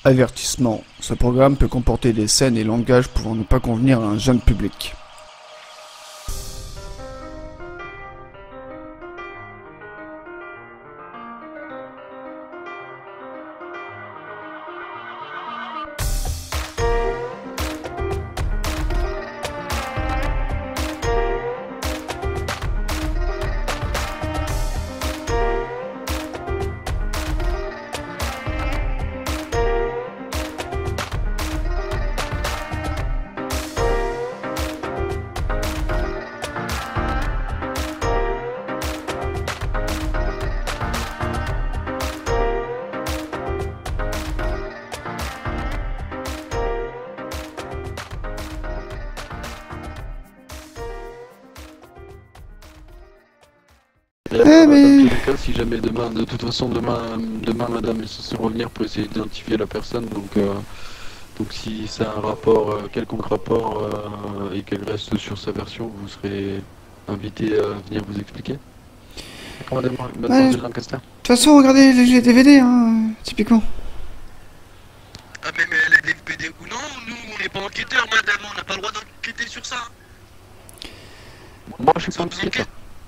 Avertissement. Ce programme peut comporter des scènes et langages pouvant ne pas convenir à un jeune public. Dans tous les cas, si jamais demain, de toute façon demain madame est censée revenir pour essayer d'identifier la personne, donc si c'est un rapport, quelconque rapport, et qu'elle reste sur sa version, vous serez invité à venir vous expliquer. Mademoiselle Lancaster. De toute façon, regardez les DVD, hein, typiquement. Ah mais les DVD ou non, nous on n'est pas enquêteurs madame, on n'a pas le droit d'enquêter sur ça. Moi je suis pas enquêteur.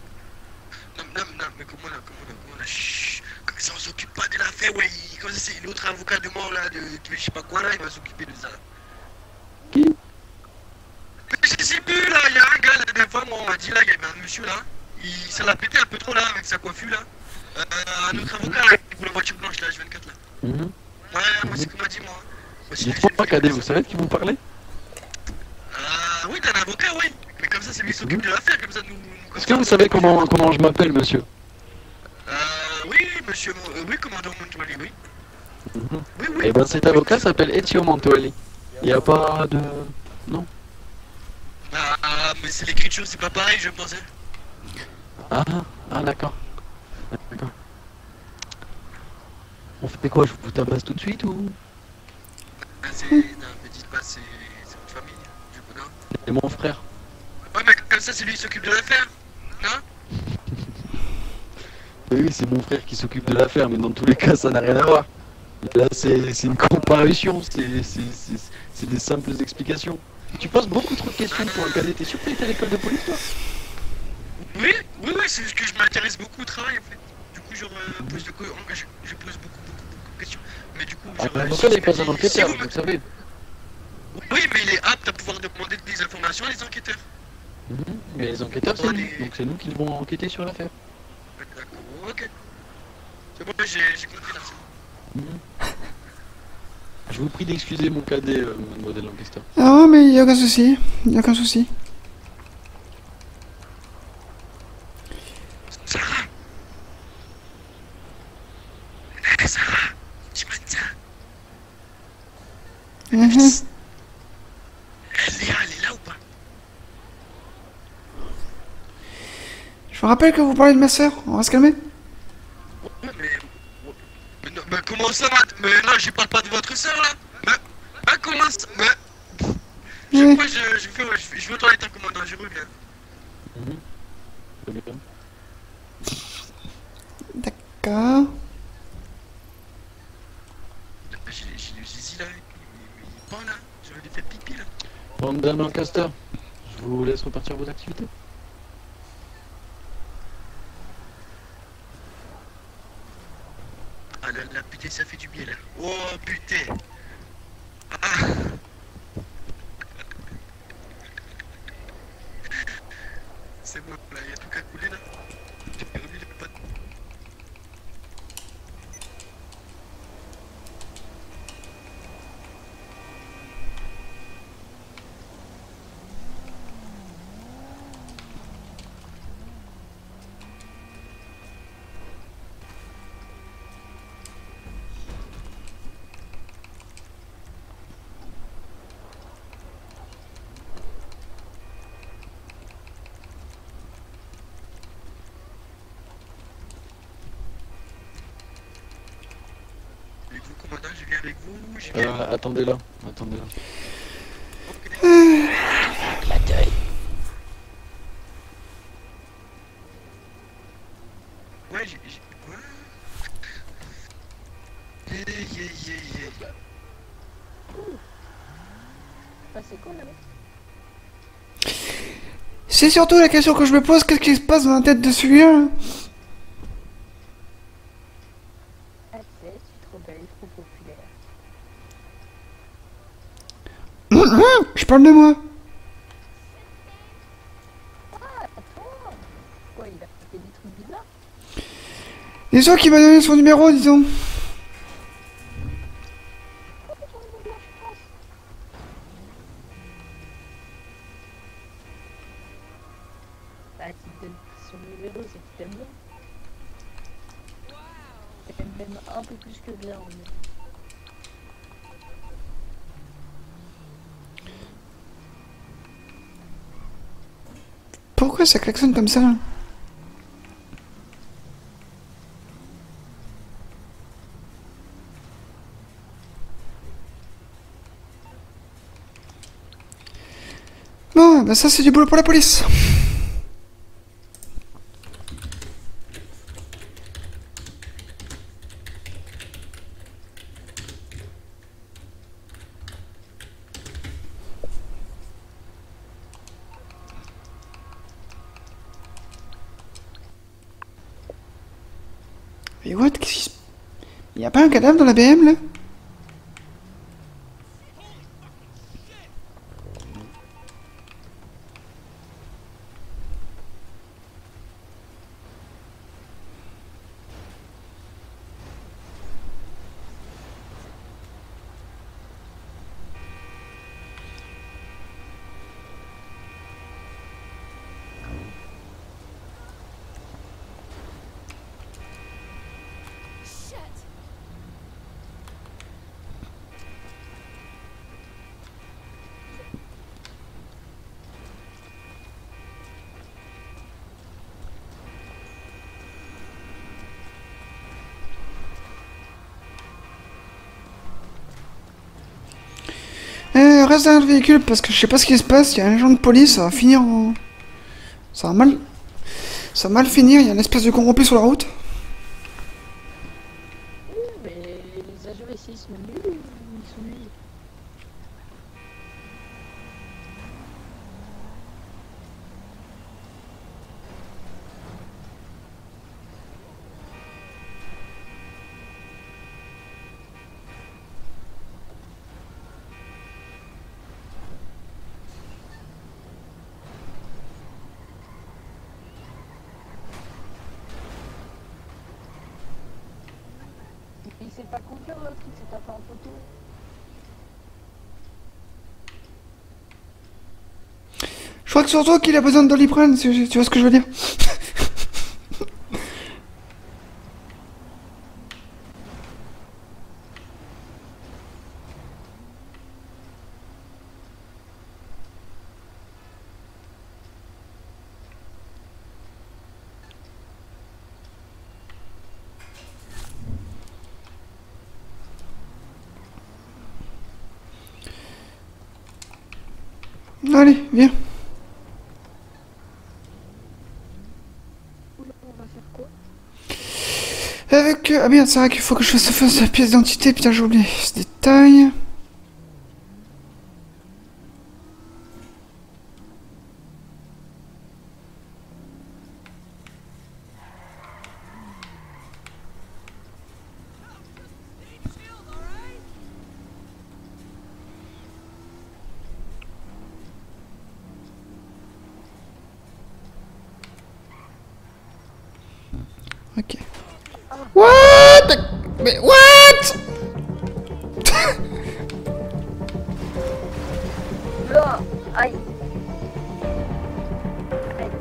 Non, mais comment là, chut, ça on s'occupe pas de l'affaire, ouais, comme ça c'est l'autre avocat de mort là, de je sais pas quoi là, il va s'occuper de ça. Qui? Mais je sais plus là, il y a un gars la dernière fois, moi on m'a dit là, il y avait un monsieur là, ça l'a pété un peu trop là, avec sa coiffure là. Un autre avocat là, pour la voiture blanche là, H24 là. Ouais, moi c'est ce qu'on m'a dit moi. Dites-moi Cadet, vous savez de qui vous parlez? Oui, t'es un avocat, oui. Mais comme ça c'est lui qui s'occupe de l'affaire, comme ça nous... Est-ce que vous savez comment je m'appelle, monsieur? Oui, monsieur, oui, commandant Montoali, oui. Oui, oui. Eh ben cet avocat s'appelle Ezio Montoali. Il n'y a pas de... Non. Mais c'est l'écriture, c'est pas pareil, je pensais. D'accord. D'accord. On fait quoi? Je vous tabasse tout de suite ou... Non, me dites pas, c'est votre famille, du coup, non. C'est mon frère. Ouais, mais comme ça, c'est lui qui s'occupe de l'affaire, non? Oui, c'est mon frère qui s'occupe de l'affaire, mais dans tous les cas, ça n'a rien à voir. Là, c'est une comparution, c'est des simples explications. Tu poses beaucoup trop de questions pour un cadet. T'es sûr que t'es à l'école de police, toi? Oui, c'est juste que je m'intéresse beaucoup au travail, en fait. Du coup, je pose beaucoup de questions. Mais du coup, l'avocat n'est pas un enquêteur, vous savez. Oui, mais il est apte à pouvoir demander des informations à les enquêteurs. Mais les enquêteurs, c'est nous, donc c'est nous qui devons enquêter sur l'affaire. D'accord, ok. C'est bon, j'ai compris là. Je vous prie d'excuser mon cadet, mademoiselle Lancaster. Ah, mais il y a aucun souci. Il y a aucun souci. Sarah! Sarah! Tu m'as dit ça? Elle est là ou pas? Je vous rappelle que vous parlez de ma sœur. On va se calmer. Mais comment ça, mais non, je parle pas de votre sœur là. Mais comment ça? Je veux tourner un commandant, je reviens. D'accord. J'ai le zizi là, il est pas là, je vais lui faire pipi là. Bon, madame Lancaster, je vous laisse repartir vos activités. Ah là, putain, ça fait du bien là. Oh putain. Ah. C'est bon là, il y a tout qu'à couler là. J'ai remis les pattes. Commandant, je viens avec vous, j'y viens. Attendez là, attendez là. La taille. Ouais, ouais. Bah, c'est cool, là. C'est surtout la question que je me pose, qu'est-ce qui se passe dans la tête de celui-là? Ah, tu sais, tu es trop belle, trop populaire. Je parle de moi. Ah, toi. Quoi, il a fait des trucs bizarres? C'est toi qui m'a donné son numéro, disons. Bah, tu te donnes son numéro, c'est que t'aimes bien. T'aimes même un peu plus que bien, en fait. Pourquoi ça klaxonne comme ça? Bon, bah ça c'est du boulot pour la police. Mais what? Qu'est-ce qui se... Y a pas un cadavre dans la BM là? Reste dans le véhicule parce que je sais pas ce qui se passe, il y a un agent de police, ça va finir en... Ça va mal... Ça va mal finir, il y a une espèce de corrompu sur la route. Oui, mais les agents ici sont nuls, ils sont nuls. Il s'est pas confiant l'autre, il s'est tapé en photo. Je crois que surtout qu'il a besoin de Doliprane, tu vois ce que je veux dire. Allez, viens. Oula, on va faire quoi? Avec... Ah merde, c'est vrai qu'il faut que je fasse la pièce d'identité, putain j'ai oublié ce détail. Ok. What? Mais what? Là, aïe. Aïe.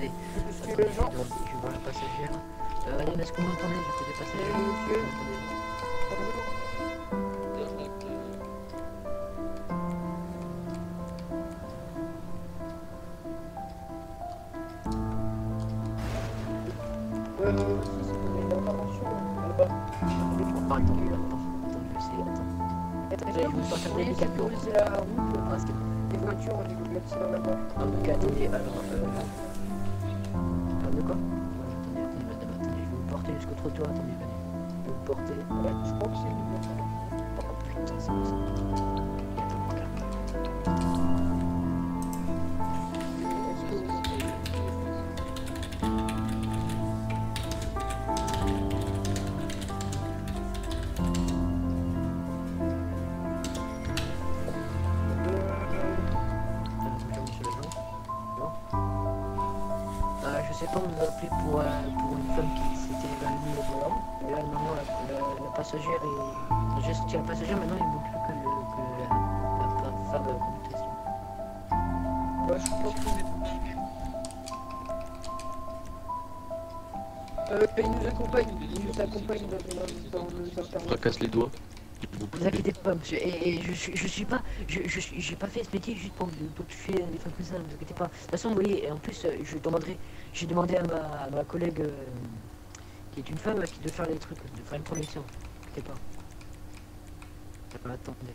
attendez. Monsieur Attendez, le genre. je vais voir la passagère. Madame, est-ce que vous m'entendez du côté passager? Monsieur. Si, c'est pour une intervention là-bas. Attends, je vais essayer, attends. Est-ce que vous pourriez sécuriser la route parce que les voitures au niveau de l'accident là-bas? Ok, attendez, alors, de quoi? Attendez, madame, attendez, je vais vous porter jusqu'au trottoir, attendez, venez. Je vais vous porter. Ouais, je crois que c'est une voiture. Oh putain, c'est bon, ça. Est-ce que vous... Bonjour, monsieur l'agent. Bonjour. Je sais pas, on nous a appelé pour une femme qui s'était évanouie au volant. Et là, maintenant, la passagère est... J'ai sorti la passagère, maintenant il ne manque plus que la femme conductrice. Ouais, je crois que il nous accompagne dans nos interventions. Fracasse les doigts. Ne vous inquiétez pas, monsieur, et je suis pas, j'ai pas fait ce métier juste pour tuer des femmes comme ça, ne vous inquiétez pas. De toute façon, vous voyez, en plus, j'ai demandé à ma collègue, qui est une femme, qui doit faire les trucs, de faire une protection, ne vous inquiétez pas. Attendez.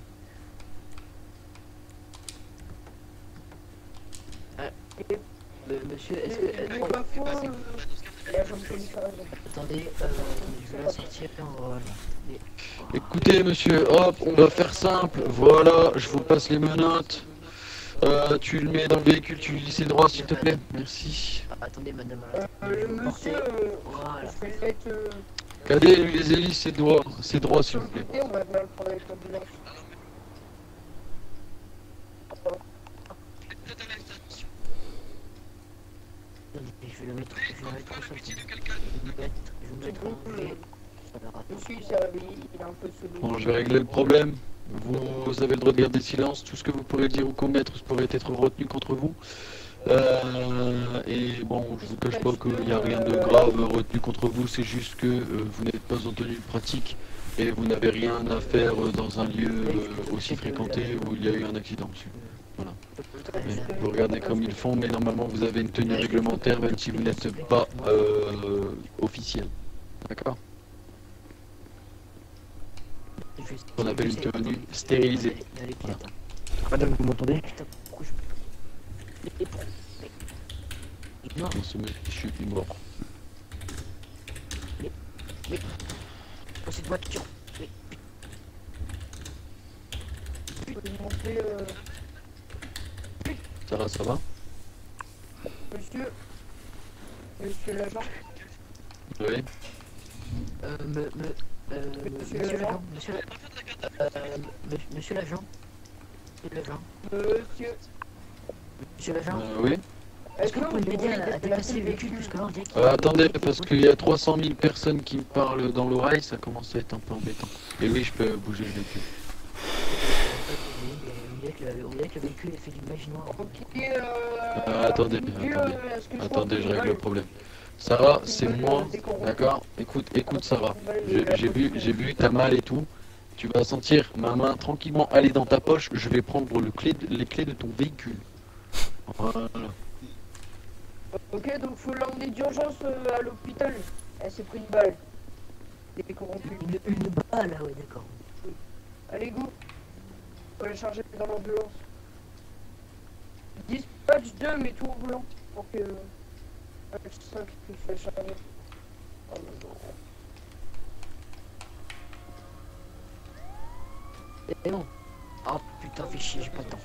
Monsieur, est-ce que... Pour l'info, l'agent de police a raison. Attendez, je vais la sortir, voilà. Écoutez, monsieur, hop, on va faire simple. Voilà, je vous passe les menottes. Tu le mets dans le véhicule, tu lui dis ses droits, s'il te plaît. Merci. Attendez, madame. Le monsieur, Voilà. je vais le mettre... Cadet, lui les hélices, ses droits, s'il vous plaît. on va venir le prendre avec l'ambulance. Je vais le mettre au sol. Je vais le mettre en V. Monsieur, il s'est réveillé, il est un peu sous Bon, je vais régler le problème. Vous avez le droit de garder silence. Tout ce que vous pourrez dire ou commettre pourrait être retenu contre vous. Et bon, je vous cache pas qu'il n'y a rien de grave retenu contre vous. C'est juste que vous n'êtes pas en tenue de pratique et vous n'avez rien à faire dans un lieu aussi fréquenté où il y a eu un accident, monsieur. Voilà. Mais vous regardez comme ils font, mais normalement vous avez une tenue réglementaire même si vous n'êtes pas officiel. D'accord? On appelle une tenue stérilisée. Voilà. Madame, vous m'entendez? Non. Ce monsieur est mort. Dans cette voiture. Oui. Ça va? Monsieur l'agent. Oui. Monsieur l'agent. Monsieur l'agent. Oui. Est-ce que vous pouvez m'aider à déplacer le véhicule puisque là on dirait qu'il... Attendez, parce qu'il y a 300 000 personnes qui me parlent dans l'oreille, ça commence à être un peu embêtant. Et oui, je peux bouger le véhicule. On dirait que le véhicule est fait d'une magie noire. Attendez, je règle le problème. Sarah, c'est moi, d'accord? Écoute Sarah, j'ai vu, t'as mal et tout. Tu vas sentir ma main tranquillement aller dans ta poche, je vais prendre les clés de ton véhicule. Voilà. Ok, donc faut l'emmener d'urgence à l'hôpital. Elle s'est pris une balle. Elle est corrompue. Une balle, ah ouais, d'accord. Allez, go. Faut la charger dans l'ambulance. Dispatch 2, mets tout au volant pour que... Dispatch 5 puisse la charger. Oh non. Et non. Oh putain, fais chier, j'ai pas le temps.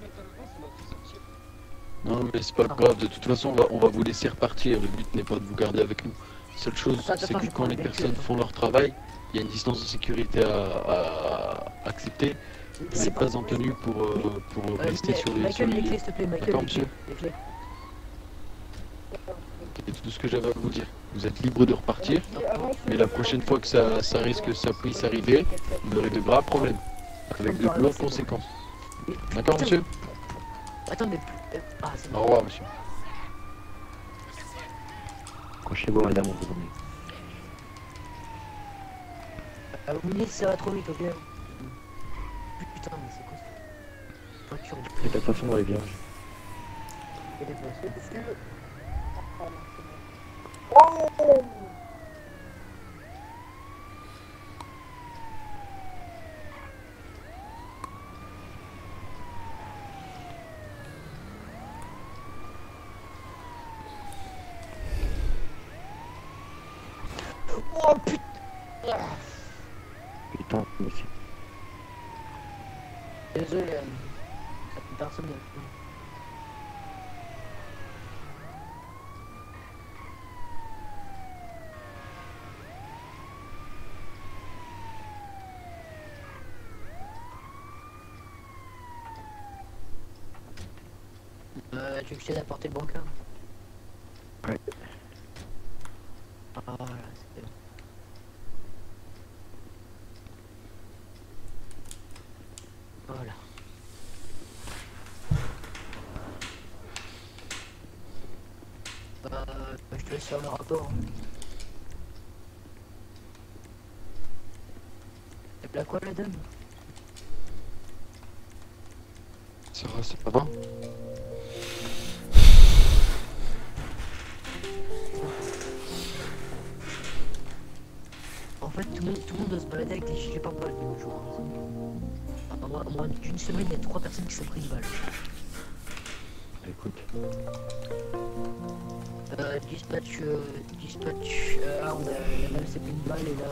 Non mais c'est pas grave, de toute façon on va vous laisser repartir, le but n'est pas de vous garder avec nous. La seule chose c'est que quand les personnes font leur travail, il y a une distance de sécurité à accepter. Vous n'êtes pas en tenue pour rester sur les lieux. D'accord monsieur? C'est tout ce que j'avais à vous dire. Vous êtes libre de repartir, mais la prochaine fois que ça risque, ça puisse arriver, vous aurez de graves problèmes, avec de lourdes conséquences. D'accord monsieur? Attendez, c'est bon. Au revoir monsieur. Accrochez-vous, madame, on vous emmène. Vous me dites si ça va trop vite, ok? Putain, mais c'est quoi ça? Voiture, Faites attention dans les virages. et des places. Oh putain! Putain, monsieur. Désolé, personne n'a... tu veux que je t'aide à porter le brancard? Ouais. Ah voilà, c'est bon. Voilà. Je te laisse faire le rapport. Elle plaît à quoi la dame? Ça va. En fait, tout le monde doit se balader avec des gilets pare-balles de nos jours. Moins d'une semaine, il y a 3 personnes qui sont pris une balle. Écoute. Dispatch, on a la dame s'est pris une balle et là,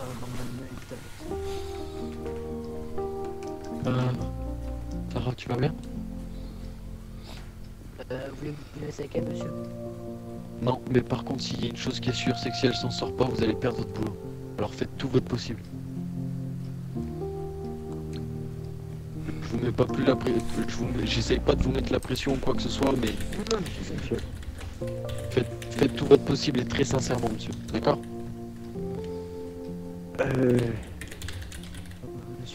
on a Sarah, tu vas bien? vous voulez vous laisser avec elle, monsieur? Non, mais par contre, s'il y a une chose qui est sûre, c'est que si elle s'en sort pas, vous allez perdre votre boulot. Alors faites tout votre possible. Je vous mets pas plus la pression, j'essaye pas de vous mettre la pression ou quoi que ce soit, mais Non, monsieur. faites tout votre possible et très sincèrement, monsieur. D'accord? Monsieur,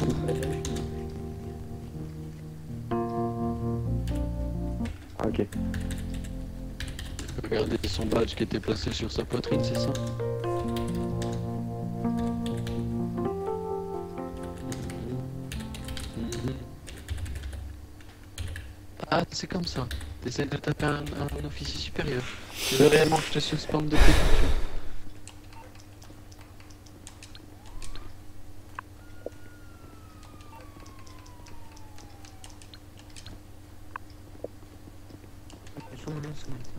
Ok. Regardez son badge qui était placé sur sa poitrine, c'est ça? Ah, c'est comme ça. T'essaies de taper un officier supérieur. Tu veux réellement que je te suspende de tes fonctions? sur mon nom, c'est bon.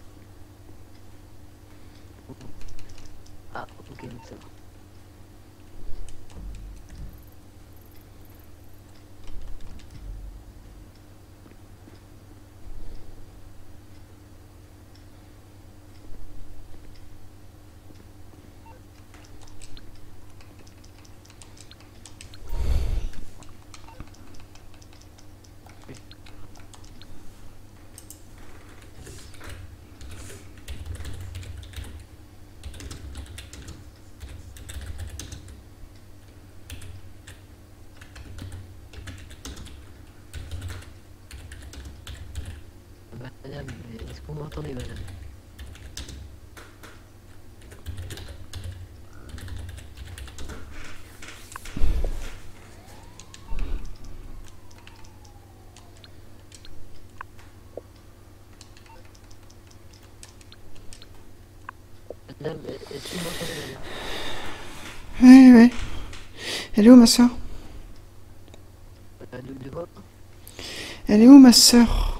Ah, ok, donc ça va. Madame, est-ce que vous m'entendez, madame? Madame, est-ce que vous m'entendez, madame? Oui. Elle est où, ma soeur? De quoi? Elle est où, ma soeur?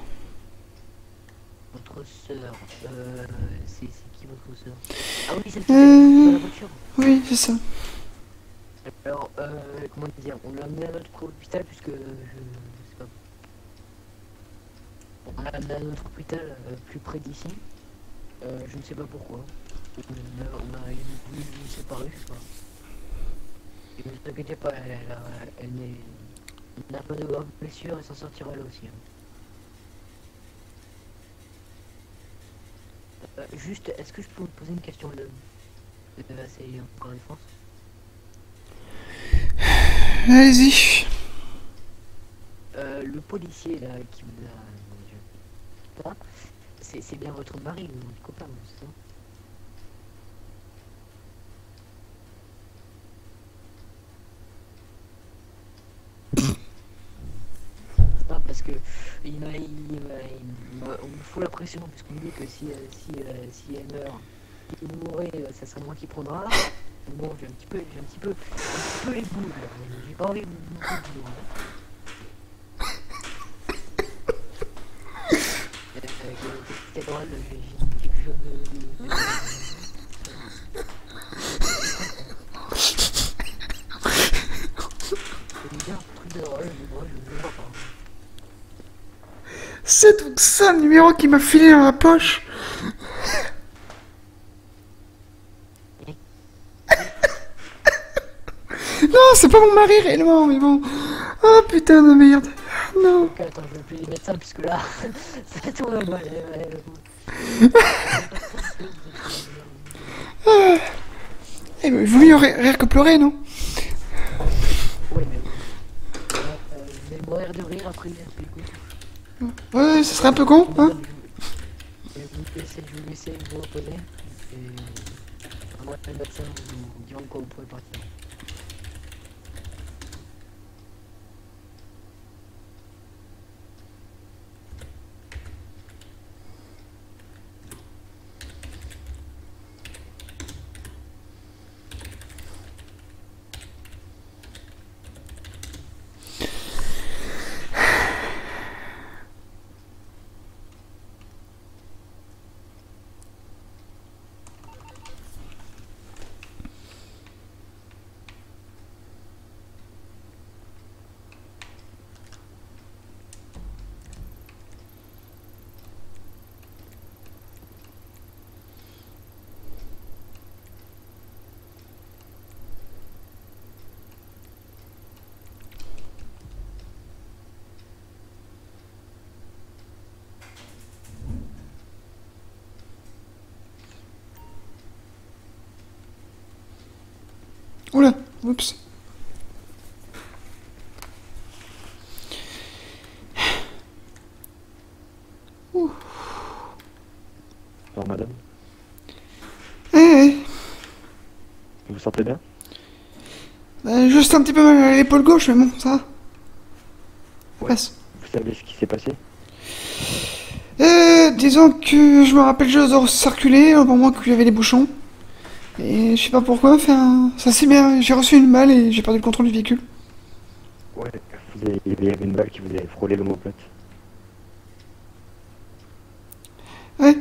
Votre sœur, c'est qui votre sœur? Ah oui, celle qui est dans la voiture. Oui, c'est ça. Alors, comment dire, on l'a amené à notre hôpital puisque, je sais pas. On l'a amené à notre hôpital plus près d'ici. Je ne sais pas pourquoi. On a voulu nous séparer, je sais pas. Et ne vous inquiétez pas, elle n'a pas de graves blessures et s'en sortira elle aussi. Juste, est-ce que je peux vous poser une question, madame? C'est encore une France. Allez-y. Le policier là qui vous a... c'est bien votre mari ou votre copain, c'est ça? parce que on me fout la pression, puisqu'on me dit que si elle meurt, si vous mourrez, ça sera moi qui prendra. Bon, j'ai un petit peu les boules, là. J'ai pas envie de beaucoup de boulot, hein. C'était drôle, j'ai dit quelque chose de... C'est bien un truc de drôle, mais moi je ne vois pas. C'est donc ça le numéro qui m'a filé dans la poche. Non, c'est pas mon mari réellement, mais bon. Oh putain de merde. Non. Ok, attends, je vais appeler les médecins, puisque là, ça tourne mal. Eh ben, il vaut mieux rire que pleurer, non? Ouais, mais je vais mourir de rire après les écoute. Ouais, ça serait un peu con, hein? Je vais vous laisser vous reposer. Et moi, les médecins vous diront quand vous pouvez partir. Oula, oups. Alors, madame, Eh, vous vous sentez bien? juste un petit peu mal à l'épaule gauche, mais bon, ça va. Ça passe. Vous savez ce qui s'est passé? Disons que je me rappelle juste de circuler au moment qu'il y avait les bouchons. Et je sais pas pourquoi, enfin, ça s'est bien. J'ai reçu une balle et j'ai perdu le contrôle du véhicule. Ouais, il y avait une balle qui vous avait frôlé l'omoplate. Ouais.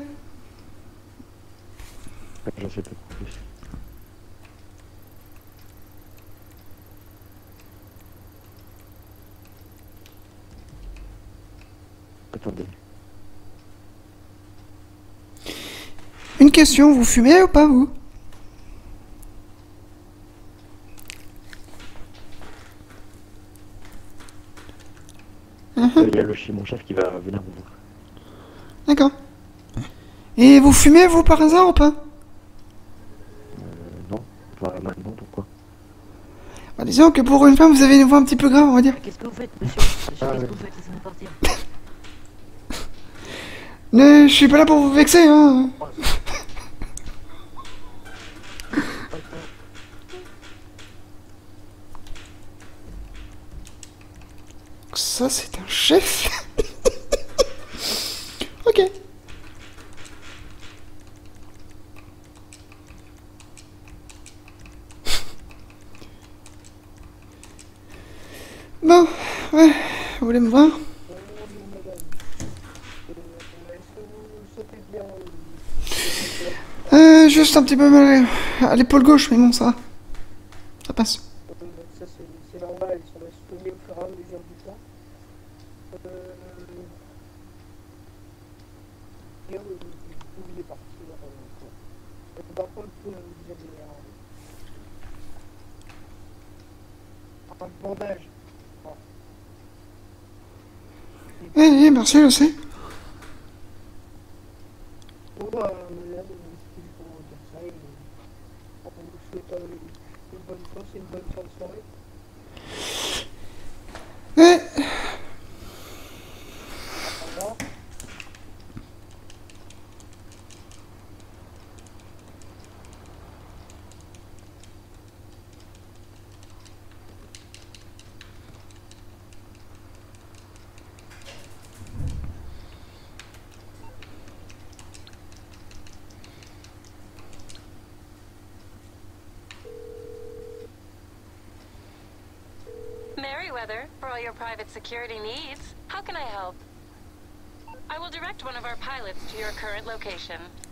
J'en sais pas plus. Attendez. Une question, vous fumez ou pas, vous? Il y a mon chef qui va venir vous voir. D'accord. Et vous fumez, vous, par hasard, ou pas? Non, pas maintenant, pourquoi? Bah, disons que pour une femme, vous avez une voix un petit peu grave, on va dire. Qu'est-ce que vous faites, monsieur? Qu'est-ce que vous faites? Laissez-moi partir. Je suis pas là pour vous vexer, hein. Ça, c'est un chef. Ok. Bon, ouais, vous voulez me voir? Juste un petit peu mal à l'épaule gauche, mais bon, ça va. Ça passe. Ça c'est normal, ils sont soignés au fur et à mesure du temps. Et il est parti. Par contre, vous avez un bandage. Eh, merci, je sais. Bon, là, c'est pour dire ça. On vous souhaite une bonne chance et une bonne fin de soirée. Au revoir. Merryweather, for all your private security needs. How can I help? I will direct one of our pilots to your current location.